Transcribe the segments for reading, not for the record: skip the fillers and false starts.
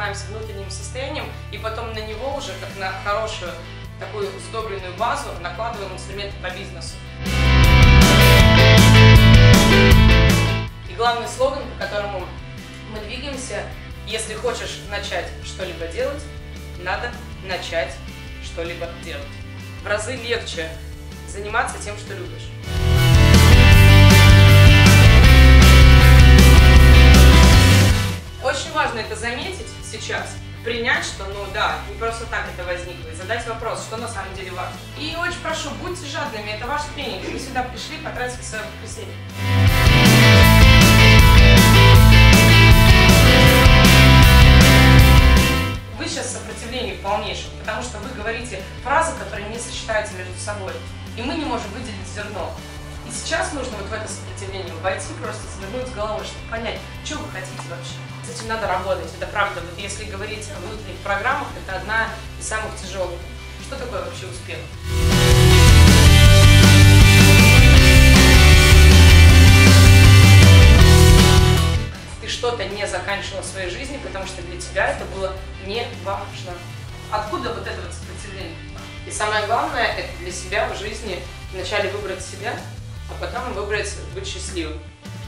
занимаемся внутренним состоянием, и потом на него уже, как на хорошую такую сдобренную базу, накладываем инструменты по бизнесу. И главный слоган, по которому мы двигаемся: если хочешь начать что-либо делать, надо начать что-либо делать. В разы легче заниматься тем, что любишь. Очень важно это заметить сейчас, принять, что ну да, не просто так это возникло, и задать вопрос, что на самом деле важно. И очень прошу, будьте жадными, это ваш тренинг, вы сюда пришли потратить свое воскресенье. Вы сейчас в сопротивлении полнейшем, потому что вы говорите фразы, которые не сочетаются между собой, и мы не можем выделить зерно. И сейчас нужно вот в это сопротивление войти, просто завернуть головой, чтобы понять, что вы хотите вообще. С этим надо работать, это правда. Вот если говорить о внутренних программах, это одна из самых тяжелых. Что такое вообще успех? Ты что-то не заканчивала в своей жизни, потому что для тебя это было не важно. Откуда вот это вот сопротивление? И самое главное, это для себя в жизни вначале выбрать себя, а потом выбрать быть счастливым.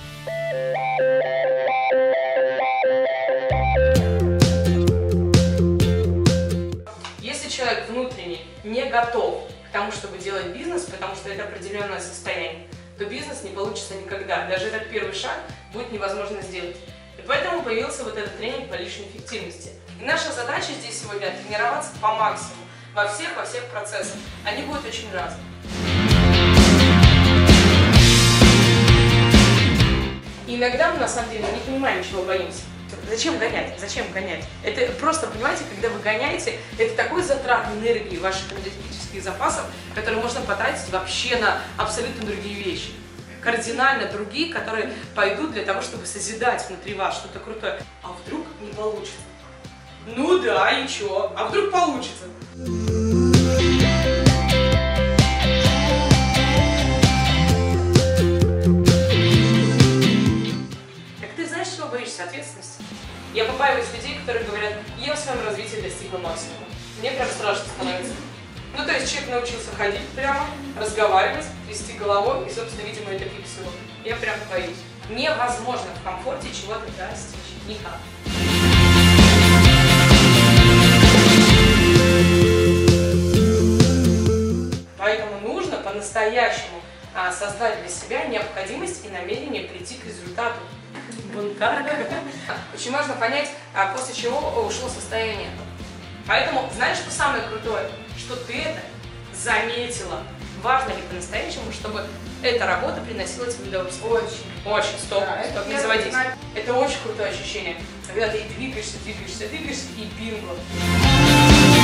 Если человек внутренне не готов к тому, чтобы делать бизнес, потому что это определенное состояние, то бизнес не получится никогда. Даже этот первый шаг будет невозможно сделать. И поэтому появился вот этот тренинг по личной эффективности. И наша задача здесь сегодня — тренироваться по максимуму во всех процессах. Они будут очень разные. И иногда мы на самом деле не понимаем, чего боимся. Зачем гонять? Зачем гонять? Это просто, понимаете, когда вы гоняете, это такой затрат энергии ваших энергетических запасов, которые можно потратить вообще на абсолютно другие вещи. Кардинально другие, которые пойдут для того, чтобы созидать внутри вас что-то крутое. А вдруг не получится? Ну да, и чё? А вдруг получится? Боишься ответственности. Я побаиваюсь людей, которые говорят: я в своем развитии достигла максимума. Мне прям страшно становится. Ну, то есть человек научился ходить прямо, разговаривать, вести головой, и, собственно, видимо, это пик всего. Я прям боюсь. Невозможно в комфорте чего-то достичь. Никак. Поэтому нужно по-настоящему создать для себя необходимость и намерение прийти к результату. Очень важно понять, после чего ушло состояние. Поэтому, знаешь, что самое крутое? Что ты это заметила. Важно ли по-настоящему, чтобы эта работа приносила тебе удовольствие? Очень. Стоп, не заводись. Это очень крутое ощущение, когда ты двигаешься, и бинго.